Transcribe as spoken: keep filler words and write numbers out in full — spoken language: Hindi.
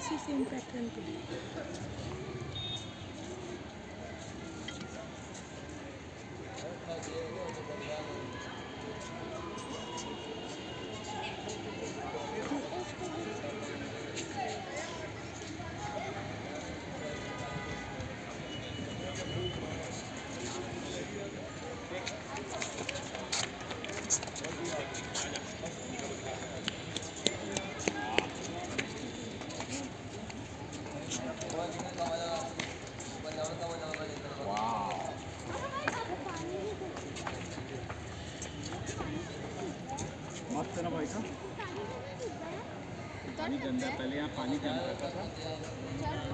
इसी सेम पैटर्न पे। मस्त है ना भाई साहब। पानी के अंदर पहले यहाँ पानी के अंदर था।